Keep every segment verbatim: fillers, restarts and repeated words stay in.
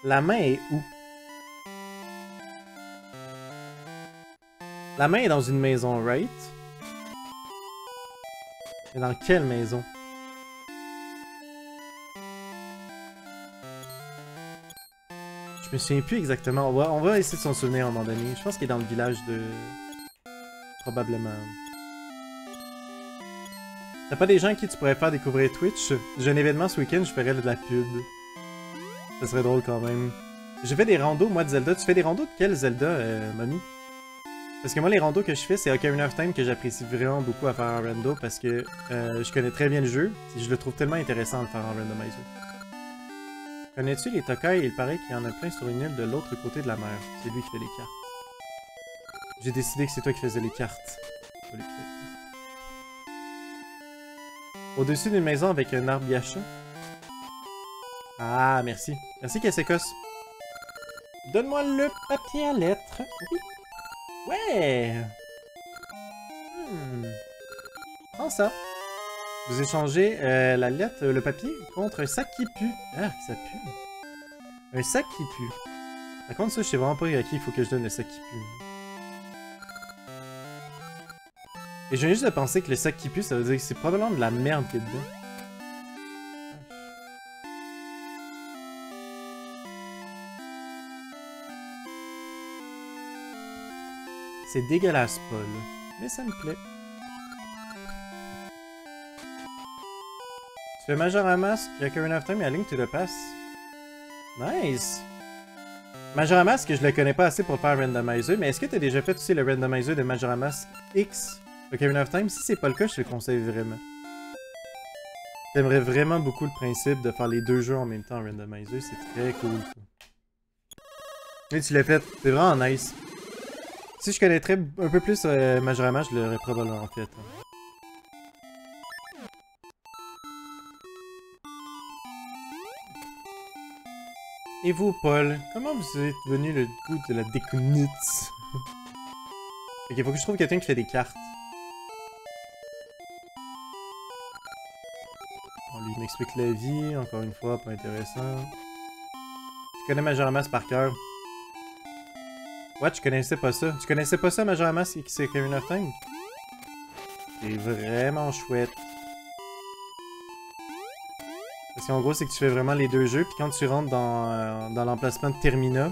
La main est où? La main est dans une maison, right? Mais dans quelle maison? Je me souviens plus exactement. On va, on va essayer de s'en souvenir à un moment donné. Je pense qu'il est dans le village de... Probablement. T'as pas des gens à qui tu pourrais faire découvrir Twitch? J'ai un événement ce week-end, je ferais de la pub. Ça serait drôle quand même. J'ai fait des randos, moi, de Zelda. Tu fais des randos de quel Zelda, euh, mamie? Parce que moi, les randos que je fais, c'est Ocarina of Time que j'apprécie vraiment beaucoup à faire en rando parce que euh, je connais très bien le jeu et je le trouve tellement intéressant à le faire en randomizer. Connais-tu les Tokai? Il paraît qu'il y en a plein sur une île de l'autre côté de la mer. C'est lui qui fait les cartes. J'ai décidé que c'est toi qui faisais les cartes. Au-dessus d'une maison avec un arbre gacha. Ah, merci. Merci, Kessekos. Donne-moi le papier à lettres. Oui. Ouais. Hmm. Prends ça. Vous échangez euh, la lettre, le papier, contre un sac qui pue. Ah, ça pue. Un sac qui pue. Par contre, ça, je sais vraiment pas à qui il faut que je donne le sac qui pue. Et je viens juste de penser que le sac qui pue, ça veut dire que c'est probablement de la merde qu'il y a dedans. C'est dégueulasse, Paul. Mais ça me plaît. Tu fais Majora Mask, Ocarina of Time et A Link to the Past. Nice! Majora Mask, je le connais pas assez pour faire randomizer, mais est-ce que tu as déjà fait aussi le randomizer de Majora Mask X Ocarina of Time? Si c'est pas le cas, je te le conseille vraiment. J'aimerais vraiment beaucoup le principe de faire les deux jeux en même temps en randomizer, c'est très cool. Et tu l'as fait, c'est vraiment nice. Si je connaîtrais un peu plus euh, Majora Mask, je l'aurais probablement fait. Hein. Et vous, Paul, comment vous êtes venu le goût de la découverte? Ok, faut que je trouve quelqu'un qui fait des cartes. On lui m'explique la vie, encore une fois, pas intéressant. Tu connais Majora Mask par cœur. Ouais, tu connaissais pas ça. Tu connaissais pas ça, Majora Mask, qui c'est Ocarina of Time? C'est vraiment chouette. Parce qu'en gros, c'est que tu fais vraiment les deux jeux, puis quand tu rentres dans, euh, dans l'emplacement de Termina,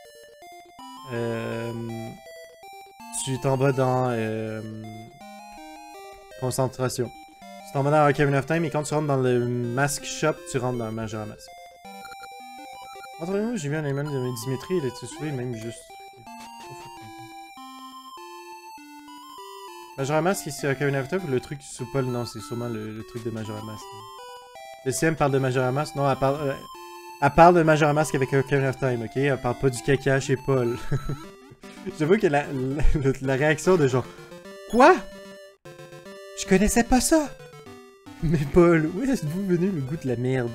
euh, tu t'en vas dans euh, concentration. Tu t'en vas dans Ocarina of Time, et quand tu rentres dans le Mask Shop, tu rentres dans Majora Mask. Entre nous, j'ai vu un email de Dimitri, il était soulevé, même juste... Majora Mask, c'est Ocarina of Time, ou le truc sous Paul? Non, c'est sûrement le, le truc de Majora Mask. Le C M parle de Majora Mask. Non, elle parle, euh, elle parle de Majora Mask avec Ocarina of Time, ok? Elle parle pas du caca chez Paul. J'avoue que la, la, la réaction de genre... Quoi? Je connaissais pas ça! Mais Paul, où êtes-vous venu le goût de la merde?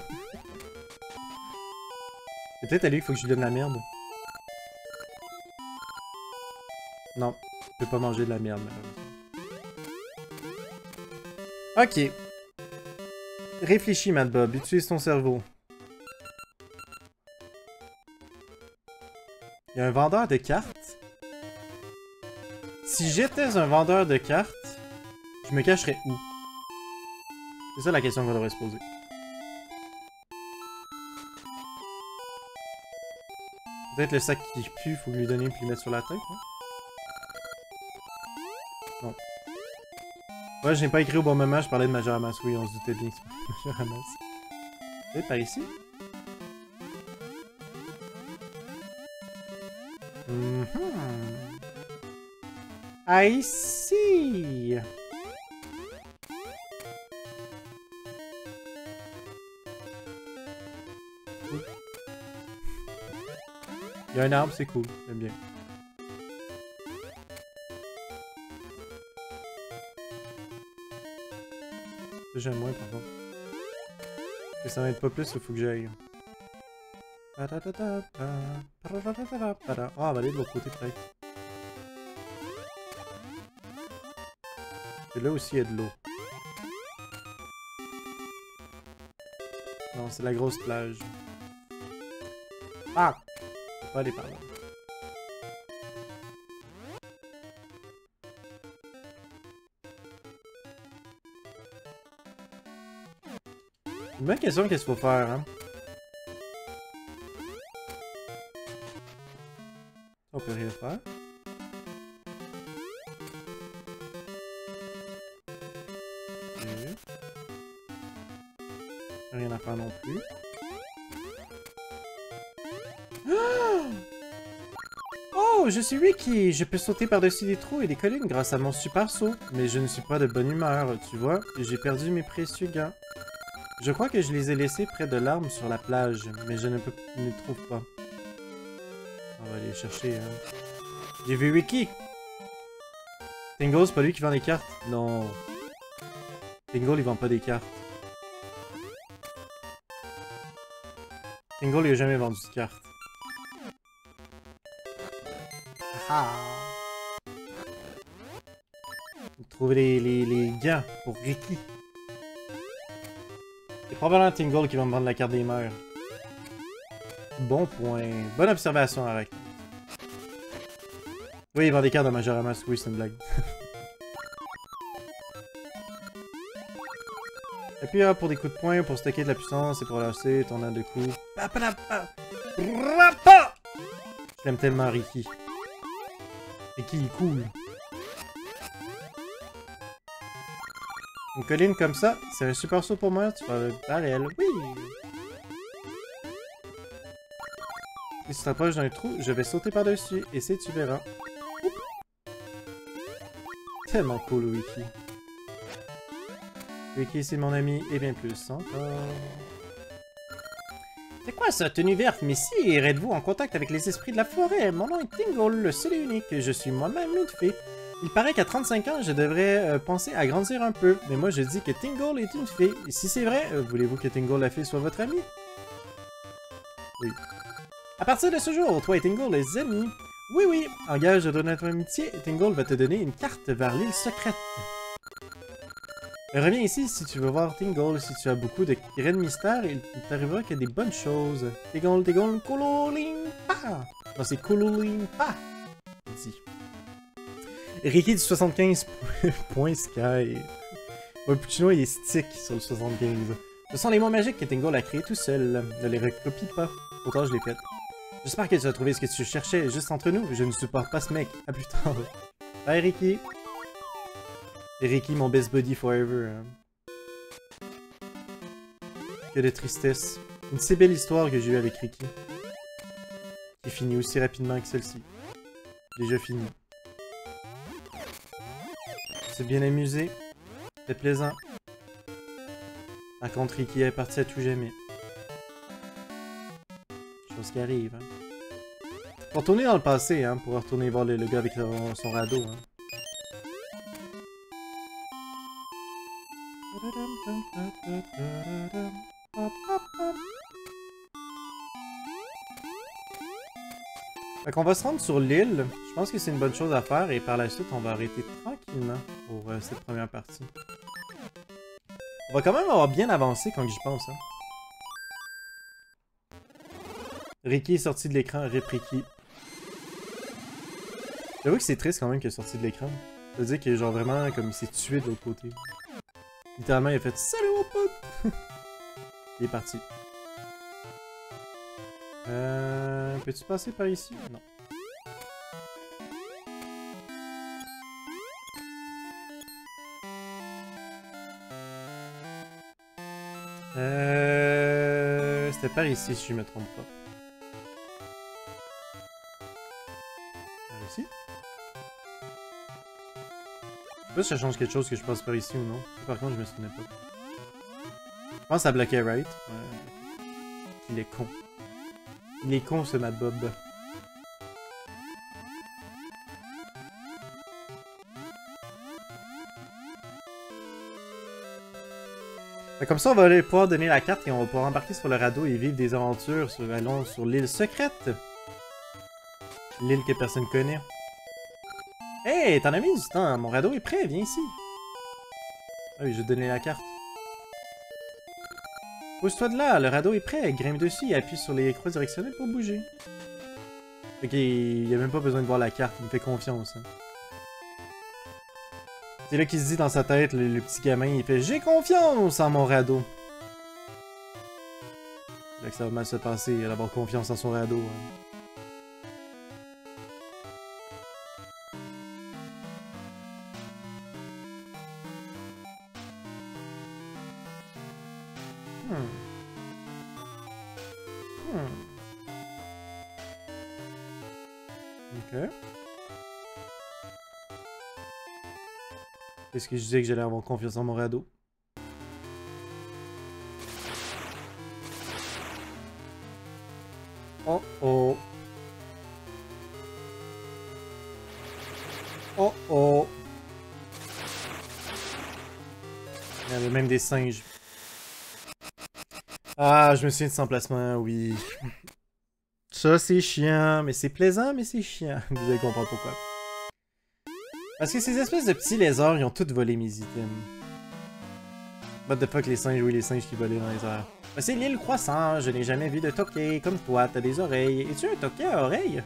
C'est peut-être à lui qu'il faut que je lui donne la merde. Non, je peux pas manger de la merde, malheureusement. Ok. Réfléchis, Mad Bob. Utilise ton cerveau. Il y a un vendeur de cartes. Si j'étais un vendeur de cartes, je me cacherais où? C'est ça la question qu'on devrait se poser. Peut-être le sac qui pue, faut lui donner puis lui mettre sur la tête, hein? Non. Ouais, je n'ai pas écrit au bon moment, je parlais de Majora Mask. Oui, on se doutait bien que c'est Majora Mask. Peut-être par ici? Mm-hmm. I see! Il y a un arbre, c'est cool, j'aime bien. J'aime moins par contre. Que ça m'aide pas plus, il faut que j'aille. Ah, on va aller de l'autre côté peut-être. Et là aussi il y a de l'eau. Non, c'est la grosse plage. Ah! Je peux pas aller par là. Une bonne question, qu'est-ce qu'il faut faire, hein? On peut rien faire. Okay. Rien à faire non plus. Oh, je suis Ricky! Je peux sauter par-dessus des trous et des collines grâce à mon super saut. Mais je ne suis pas de bonne humeur, tu vois. J'ai perdu mes précieux gants. Je crois que je les ai laissés près de l'arbre sur la plage, mais je ne, peux, ne les trouve pas. On va aller les chercher, hein. J'ai vu Ricky! Tingle, c'est pas lui qui vend des cartes? Non. Tingle, il vend pas des cartes. Tingle, il a jamais vendu de cartes. Ah! Trouver les, les, les gants pour Ricky. C'est probablement Tingle qui va me vendre la carte des mers. Bon point. Bonne observation, Arek. Oui, il vend des cartes de Majoramas. Oui, c'est une blague. Et puis, hein, pour des coups de poing, pour stocker de la puissance et pour lancer ton âne de coups. Je l'aime tellement, Ricky. Ricky, il est cool. Une colline comme ça, c'est un super saut pour moi, tu vas par elle. Oui! Si tu t'approches d'un trou, je vais sauter par-dessus. Et c'est tu verras. Oups. Tellement cool, Ricky. Ricky, c'est mon ami, et bien plus encore. C'est quoi ça, tenue verte? Mais si, êtes-vous en contact avec les esprits de la forêt? Mon nom est Tingle, le seul et unique. Je suis moi-même une fée. Il paraît qu'à trente-cinq ans, je devrais euh, penser à grandir un peu. Mais moi, je dis que Tingle est une fée. Et si c'est vrai, euh, voulez-vous que Tingle la fée soit votre amie? Oui. À partir de ce jour, toi et Tingle, les amis. Oui, oui. En gage de notre amitié, Tingle va te donner une carte vers l'île secrète. Reviens ici si tu veux voir Tingle. Si tu as beaucoup de graines mystères, il t'arrivera que des bonnes choses. Tingle, Tingle, Kololimpa! Non, c'est Kololimpa! Dit. Ricky du soixante-quinze point Sky. Ouais, Puccino, il est stick sur le soixante-quinze. Ce sont les mots magiques que Tingle a créés tout seul. Ne les recopie pas. Autant je l'ai fait. J'espère que tu as trouvé ce que tu cherchais juste entre nous. Je ne supporte pas ce mec. À plus tard. Bye, Ricky. Et Ricky, mon best buddy forever. Hein. Que de tristesse. Une si belle histoire que j'ai eue avec Ricky. Qui finit aussi rapidement que celle-ci. Déjà fini. C'est bien amusé. C'est plaisant. Par contre, Ricky est parti à tout jamais. Chose qui arrive, hein. Faut retourner dans le passé, hein, pour retourner voir le, le gars avec son, son radeau, hein. Fait qu'on va se rendre sur l'île. Je pense que c'est une bonne chose à faire et par la suite, on va arrêter tranquillement pour euh, cette première partie. On va quand même avoir bien avancé quand j'y pense, hein. Ricky est sorti de l'écran, rip Ricky. J'avoue que c'est triste quand même qu'il est sorti de l'écran. Ça veut dire qu'il est genre vraiment comme il s'est tué de l'autre côté. Littéralement, il a fait « Salut mon pote! » Il est parti. Euh... Peux-tu passer par ici? Non. Euh... C'était par ici si je me trompe pas. Par ici? Je sais pas si ça change quelque chose que je passe par ici ou non. Par contre, je me souvenais pas. Je pense que ça bloquait right. Ouais. Il est con. Il est con ce Mad Bob. Comme ça, on va aller pouvoir donner la carte et on va pouvoir embarquer sur le radeau et vivre des aventures sur, allons, sur l'île secrète. L'île que personne connaît. Hey, t'en as mis du temps, mon radeau est prêt, viens ici. Ah oui, je vais te donner la carte. Pousse-toi de là, le radeau est prêt. Grimpe dessus et appuie sur les croix directionnelles pour bouger. Ok, il n'y a même pas besoin de voir la carte, il me fait confiance. Hein. C'est là qu'il se dit dans sa tête, le, le petit gamin, il fait « J'ai confiance en mon radeau ». C'est là que ça va mal se passer, d'avoir confiance en son radeau. Hein. Hmm. Hmm. Ok. Est-ce que je disais que j'allais avoir confiance en mon radeau? Oh oh. Oh oh. Il y avait même des singes. Ah, je me souviens de cet emplacement, oui. Ça, c'est chiant, mais c'est plaisant, mais c'est chiant. Vous allez comprendre pourquoi. Parce que ces espèces de petits lézards, ils ont tous volé mes items. What the fuck, les singes, oui, les singes qui volaient dans les airs. Ah, c'est l'île croissant, je n'ai jamais vu de toqué comme toi, t'as des oreilles. Es-tu un toqué à oreilles?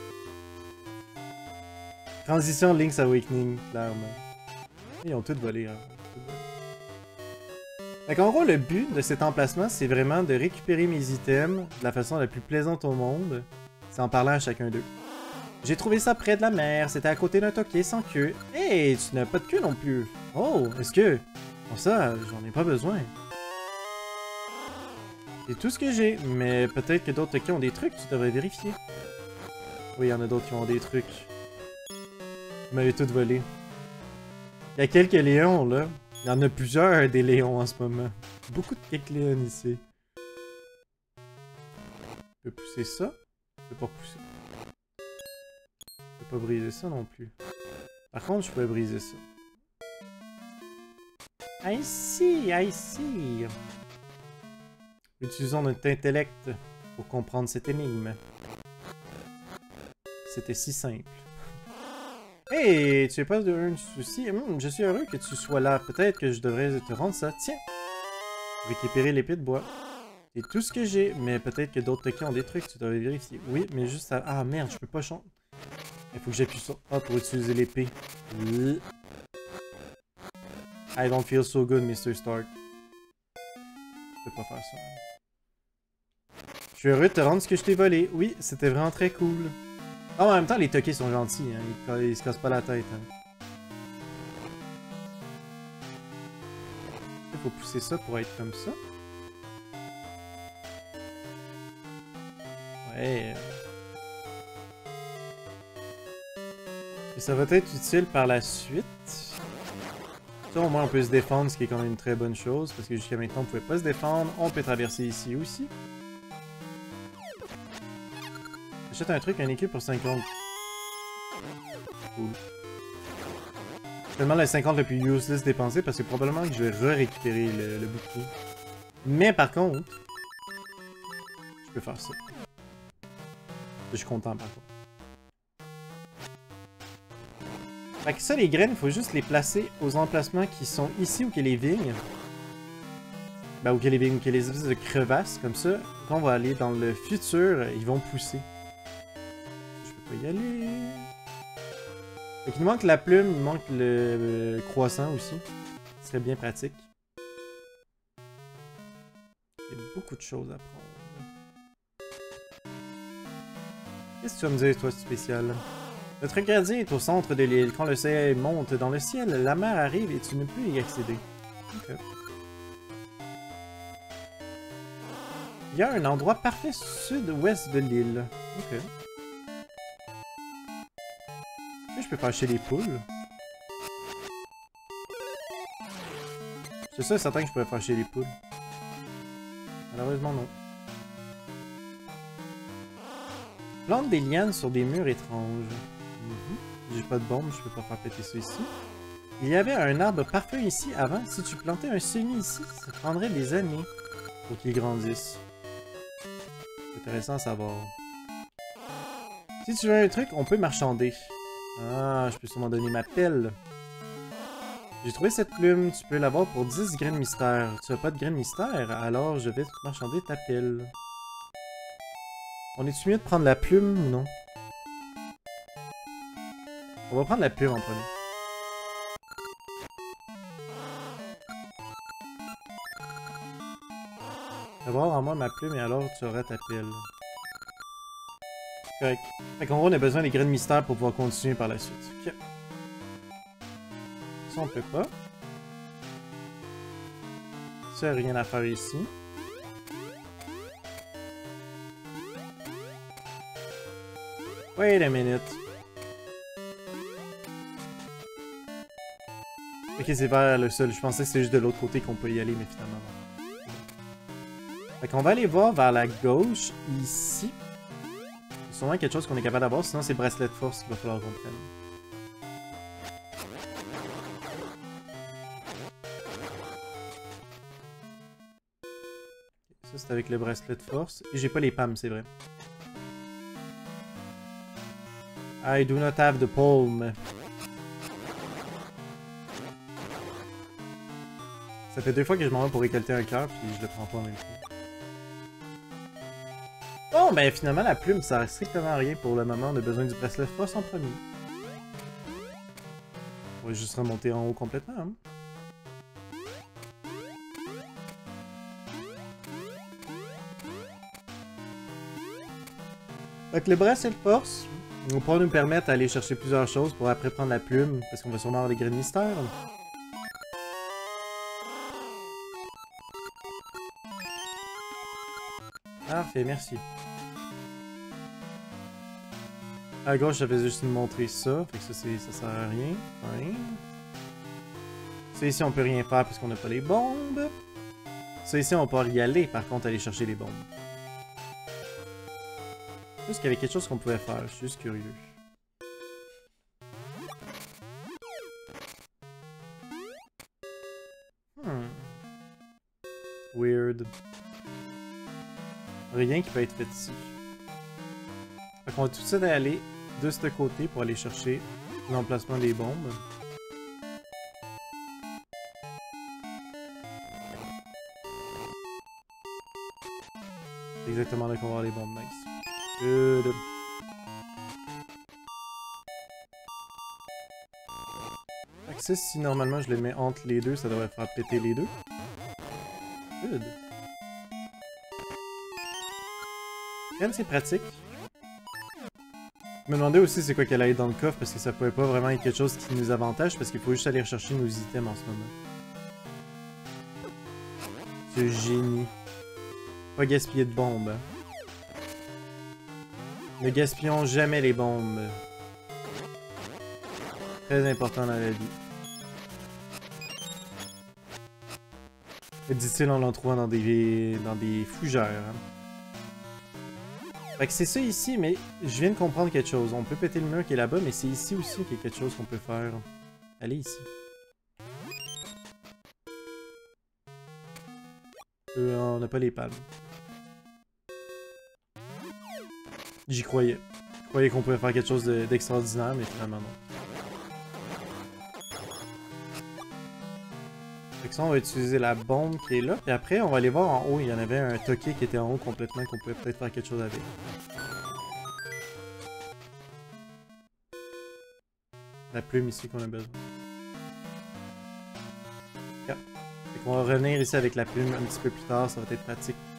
Transition Link's Awakening, clairement. Ils ont tous volé, hein. Fait qu'en gros, le but de cet emplacement, c'est vraiment de récupérer mes items de la façon la plus plaisante au monde, c'est en parlant à chacun d'eux. J'ai trouvé ça près de la mer, c'était à côté d'un toqué sans queue. Hey, tu n'as pas de queue non plus. Oh, est-ce que... Bon ça, j'en ai pas besoin. C'est tout ce que j'ai, mais peut-être que d'autres toqués ont des trucs, tu devrais vérifier. Oui, il y en a d'autres qui ont des trucs. Vous m'avez tout volé. Il y a quelques léons, là. Il y en a plusieurs des léons en ce moment. Beaucoup de Kecleon ici. Je peux pousser ça? Je peux pas pousser. Je peux pas briser ça non plus. Par contre, je peux briser ça. I see, I see. Utilisons notre intellect pour comprendre cette énigme. C'était si simple. Hey, tu n'as pas de un souci? Hum, je suis heureux que tu sois là. Peut-être que je devrais te rendre ça. Tiens! Récupérer l'épée de bois. C'est tout ce que j'ai, mais peut-être que d'autres toqués ont des trucs, tu devrais vérifier. Oui, mais juste à... Ah merde, je peux pas changer. Il faut que j'appuie sur A pour utiliser l'épée. I don't feel so good, mister Stark. Je peux pas faire ça. Je suis heureux de te rendre ce que je t'ai volé. Oui, c'était vraiment très cool. Ah, en même temps, les toqués sont gentils, hein. Ils, ils se cassent pas la tête. Hein. Il faut pousser ça pour être comme ça. Ouais. Et ça va être utile par la suite. Ça, au moins, on peut se défendre, ce qui est quand même une très bonne chose, parce que jusqu'à maintenant, on pouvait pas se défendre. On peut traverser ici aussi. J'achète un truc, un équipe pour cinquante. Cool. C'est tellement le cinquante le plus useless dépensé parce que probablement que je vais re-récupérer le, le bouclier. Mais par contre, je peux faire ça. Je suis content par contre. Fait que ça, les graines, il faut juste les placer aux emplacements qui sont ici ou qu'il y a les vignes. Ben, ou qu'il y a les vignes, ou qu'il y a les espèces de crevasses. Comme ça, quand on va aller dans le futur, ils vont pousser. Je peux pas y aller. Fait qu'il nous manque la plume, il manque le, le croissant aussi. Ce serait bien pratique. Il y a beaucoup de choses à prendre. Qu'est-ce que tu vas me dire, toi, spécial? Notre gradient est au centre de l'île. Quand le soleil monte dans le ciel, la mer arrive et tu ne peux y accéder. Ok. Il y a un endroit parfait sud-ouest de l'île. Ok. Je peux faire chez les poules. C'est ça, certain que je pourrais faire chez les poules. Malheureusement, non. Plante des lianes sur des murs étranges. Mm-hmm. J'ai pas de bombe, je peux pas faire péter ça ici. Il y avait un arbre parfait ici avant. Si tu plantais un semis ici, ça prendrait des années pour qu'il grandisse. C'est intéressant à savoir. Si tu veux un truc, on peut marchander. Ah, je peux sûrement donner ma pelle. J'ai trouvé cette plume, tu peux l'avoir pour dix graines mystère. Tu as pas de graines mystère, alors je vais te marchander ta pile. On est-tu mieux de prendre la plume ou non? On va prendre la plume en premier. Avoir en moi ma plume et alors tu auras ta pile. Correct. Fait qu'en gros, on a besoin des graines mystère pour pouvoir continuer par la suite. Ok. Ça, on peut pas. Ça, rien à faire ici. Wait a minute. Ok, c'est vers le sol. Je pensais que c'était juste de l'autre côté qu'on peut y aller, mais finalement non. Fait qu'on va aller voir vers la gauche, ici. C'est sûrement quelque chose qu'on est capable d'avoir, sinon c'est bracelet de force qu'il va falloir qu'on prenne. Ça, c'est avec le bracelet de force. Et j'ai pas les P A M, c'est vrai. I do not have the palm. Ça fait deux fois que je m'en vais pour récolter un cœur, puis je le prends pas en même temps. Bon, ben finalement, la plume, ça sert strictement à rien pour le moment. On a besoin du bracelet de force en premier. On va juste remonter en haut complètement. Hein? Fait que le bracelet de force va pouvoir nous permettre d'aller chercher plusieurs choses pour après prendre la plume, parce qu'on va sûrement avoir les graines mystères. Parfait, merci. À gauche, j'avais juste nous montrer ça, fait que ça, ça sert à rien. Ouais. Ça ici, on peut rien faire parce qu'on n'a pas les bombes. Ça ici, on va pouvoir y aller, par contre, aller chercher les bombes. Juste qu'il y avait quelque chose qu'on pouvait faire, je suis juste curieux. Hmm. Weird. Rien qui peut être fait ici. Fait qu'on va tout de suite aller de ce côté pour aller chercher l'emplacement des bombes. C'est exactement là qu'on va avoir les bombes, nice. Good. Fait que ça, si normalement je les mets entre les deux, ça devrait faire péter les deux. Good. Quand même, c'est pratique. Je me demandais aussi c'est quoi qu'elle allait dans le coffre parce que ça pouvait pas vraiment être quelque chose qui nous avantage parce qu'il faut juste aller rechercher nos items en ce moment. Ce génie. Pas gaspiller de bombes. Hein. Ne gaspillons jamais les bombes. Très important dans la vie. Dit-il en l'en trouvant dans des, dans des fougères. Hein. Fait que c'est ça ici, mais je viens de comprendre quelque chose. On peut péter le mur qui est là-bas, mais c'est ici aussi qu'il y a quelque chose qu'on peut faire. Allez ici. Euh, on n'a pas les palmes. J'y croyais. Je croyais qu'on pouvait faire quelque chose d'extraordinaire, de, mais finalement non. Fait que ça, on va utiliser la bombe qui est là. Puis après, on va aller voir en haut. Il y en avait un toqué qui était en haut complètement, qu'on pouvait peut-être faire quelque chose avec. La plume ici qu'on a besoin. Okay. Fait qu'on va revenir ici avec la plume un petit peu plus tard. Ça va être pratique